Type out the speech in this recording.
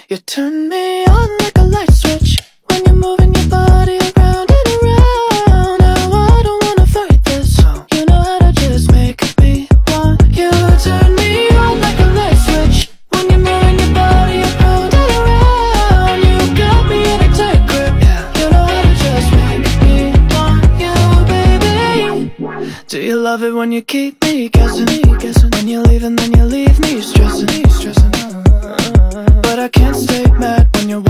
You turn me on like a light switch when you're moving your body around and around. Now I don't wanna fight this, you know how to just make me want you. Turn me on like a light switch when you're moving your body around and around. You got me in a tight grip, you know how to just make me want you, baby. Do you love it when you keep me guessing? When you leave and then you leave me stressing. But I can't stay mad when you're